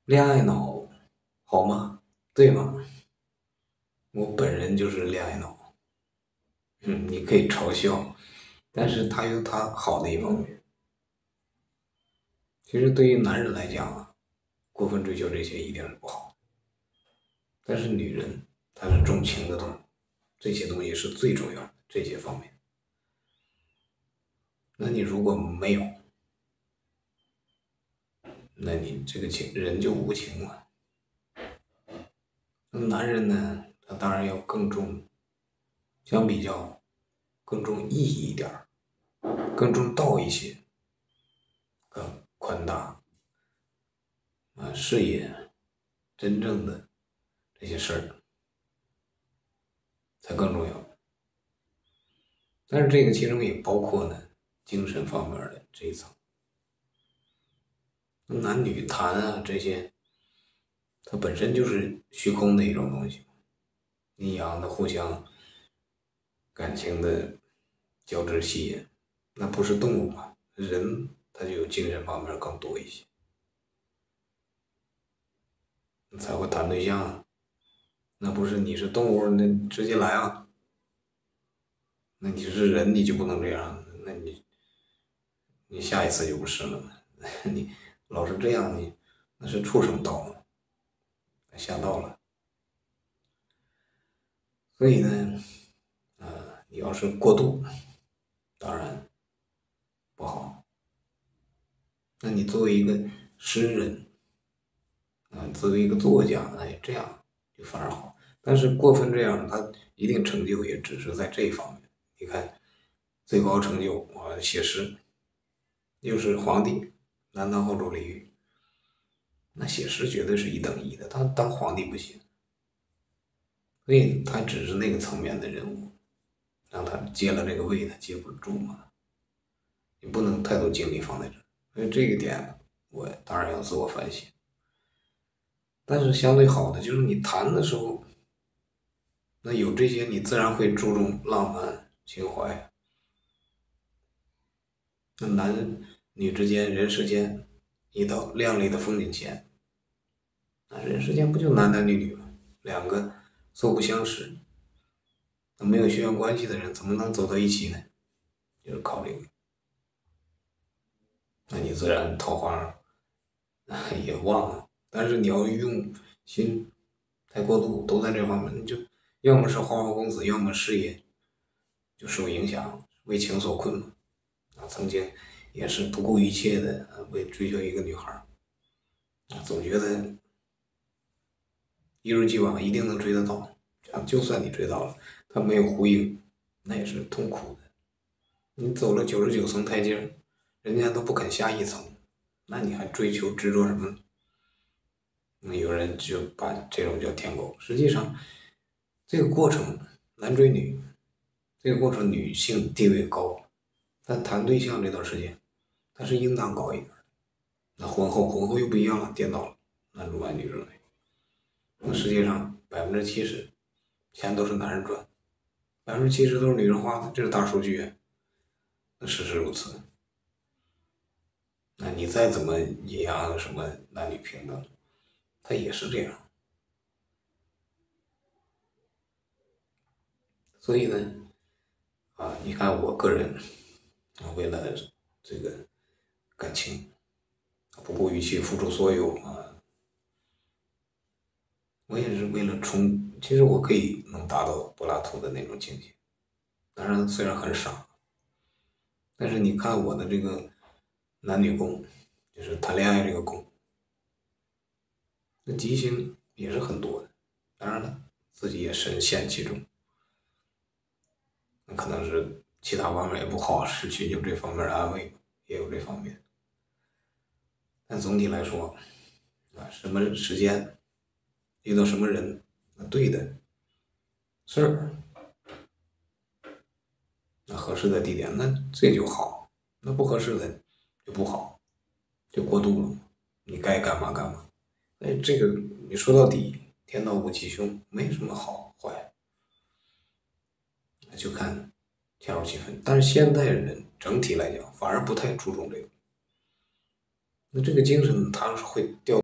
恋爱脑好吗？对吗？我本人就是恋爱脑。你可以嘲笑，但是它有它好的一方面。其实对于男人来讲啊，过分追求这些一定是不好。但是女人她是重情的动物，这些东西是最重要的这些方面。那你如果没有，那你这个情人就无情了。那男人呢，他当然要更重，相比较更重意义一点儿，更重道一些，更宽大事业真正的这些事儿才更重要。但是这个其中也包括呢精神方面的这一层，男女谈啊这些，它本身就是虚空的一种东西，阴阳的互相感情的交织吸引，那不是动物嘛？人他就有精神方面更多一些，才会谈对象啊。那不是你是动物，那直接来啊。那你是人，你就不能这样，那你下一次就不是了嘛？你老是这样，你那是畜生道嘛，吓到了。所以呢，你要是过度，当然不好。那你作为一个诗人作为一个作家，哎，这样就反而好。但是过分这样，他一定成就也只是在这一方面。你看，最高成就写诗，又是皇帝，南唐后主李煜，那写诗绝对是一等一的，他当皇帝不行，所以他只是那个层面的人物，让他接了这个位，他接不住嘛。你不能太多精力放在这儿，所以这个点我当然要自我反省。但是相对好的就是你谈的时候，那有这些你自然会注重浪漫情怀。那男女之间人世间一道亮丽的风景线，那人世间不就男男女女吗？两个素不相识，那没有血缘关系的人怎么能走到一起呢？就是靠这个，那你自然桃花也旺了。但是你要用心太过度，都在这方面，你就要么是花花公子，要么事业就受影响，为情所困嘛。曾经也是不顾一切的为追求一个女孩总觉得一如既往一定能追得到，就算你追到了，他没有呼应，那也是痛苦的。你走了99层台阶，人家都不肯下一层，那你还追求执着什么呢？那有人就把这种叫舔狗。实际上，这个过程男追女，这个过程女性地位高，但谈对象这段时间，她是应当高一点。那婚后又不一样了，颠倒了，男主外女主内。那世界上70%钱都是男人赚，70%都是女人花的，这是大数据。那事实如此。那你再怎么阴阳什么男女平等，它也是这样。所以呢，你看我个人为了这个感情，不顾一切付出所有我也是为了冲。其实我可以能达到柏拉图的那种境界，当然虽然很傻，但是你看我的这个男女宫，就是谈恋爱这个宫，那吉星也是很多的。当然了，自己也深陷其中，那可能是其他方面也不好，是寻求这方面的安慰，也有这方面。但总体来说，什么时间遇到什么人，那对的事儿，那合适的地点，那这就好；那不合适的就不好，就过度了。你该干嘛干嘛。哎，这个你说到底，天道无吉凶，没什么好坏，就看恰如其分。但是现代人整体来讲，反而不太注重这个。那这个精神，它是会掉。